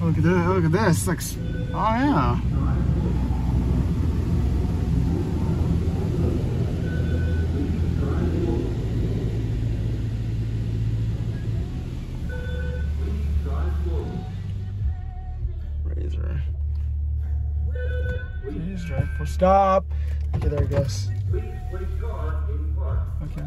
Look at this. Look at this. Like, oh yeah. Razor. Please drive for stop. Okay, there it goes. Okay.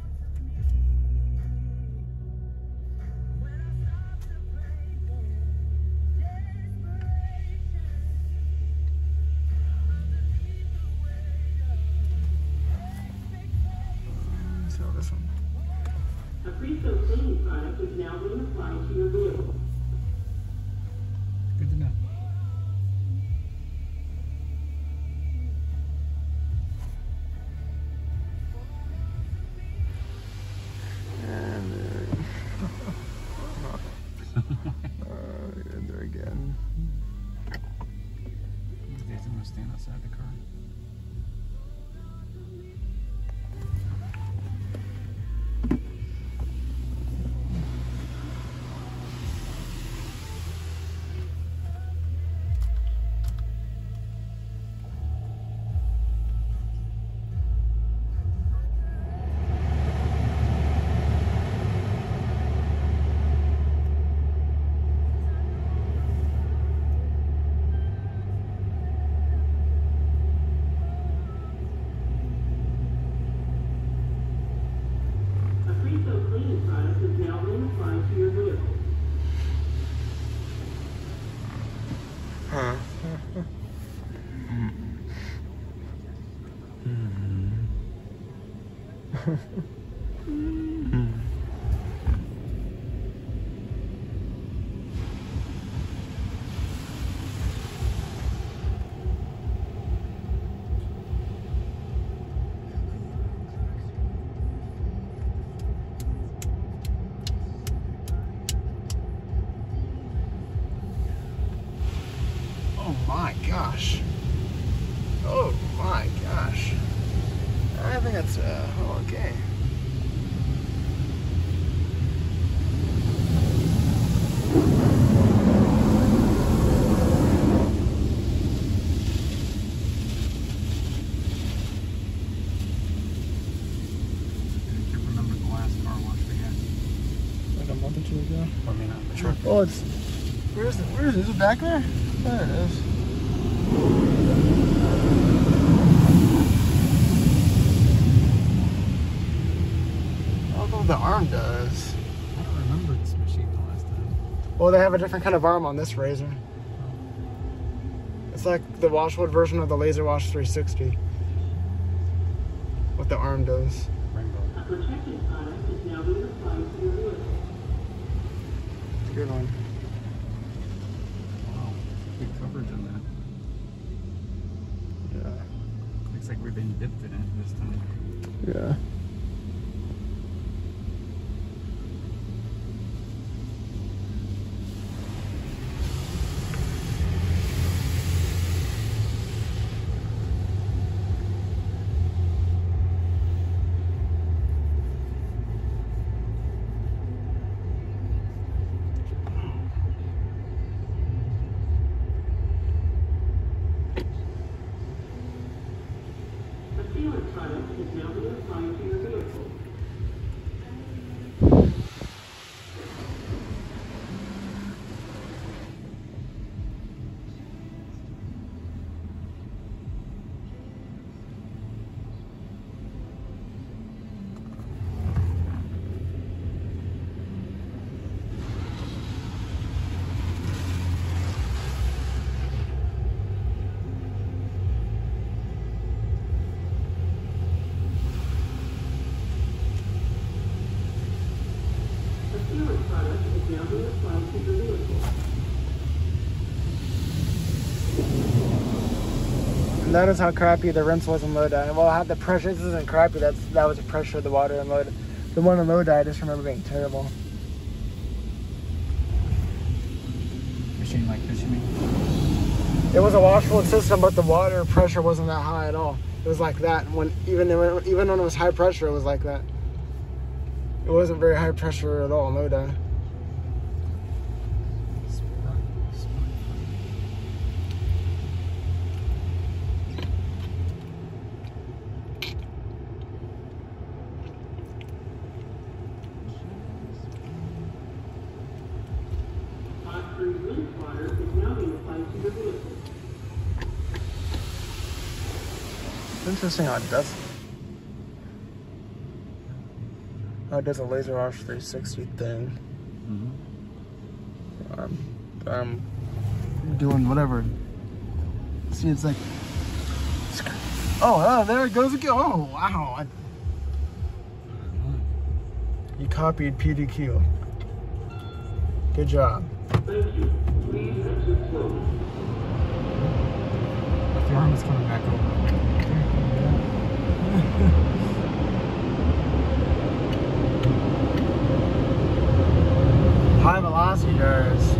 This one. A pre-filled cleaning product is now being applied to your vehicle. Good to know. And there again. These days I'm gonna stand outside the car. Cleaning product is now being applied to your vehicle. Huh. Oh my gosh. Oh my gosh. I think that's okay. Remember the last car wash we had? Like a month or two ago. I mean, the truck. Oh, it's where is it? Is it back there? There it is. I don't know what the arm does. I don't remember this machine the last time. Well, they have a different kind of arm on this Razor. It's like the Washworld version of the Laser Wash 360. What the arm does. Rainbow. A protective product is now being applied to your vehicle. It's a good one. Wow. Good coverage on that. Yeah. Looks like we've been dipped in it this time. Yeah. A sealant product is now being applied to your vehicle. A sealant product is now being applied to your vehicle. And that is how crappy the rinse was in Lodi. Well, I had the pressure. This isn't crappy. That was the pressure of the water in Lodi. The one in Lodi, I just remember being terrible. Machine like this, you mean? It was a Washworld system, but the water pressure wasn't that high at all. It was like that. Even when it was high pressure, it was like that. It wasn't very high pressure at all in Lodi. water is now being applied to your vehicle. It's interesting how it does. How it does a laser wash 360 thing. I'm doing whatever. See, it's like. Oh, there it goes again. Oh, wow. You copied PDQ. Good job. Thank you. Please exit slowly. The arm is coming back over. High velocity drivers.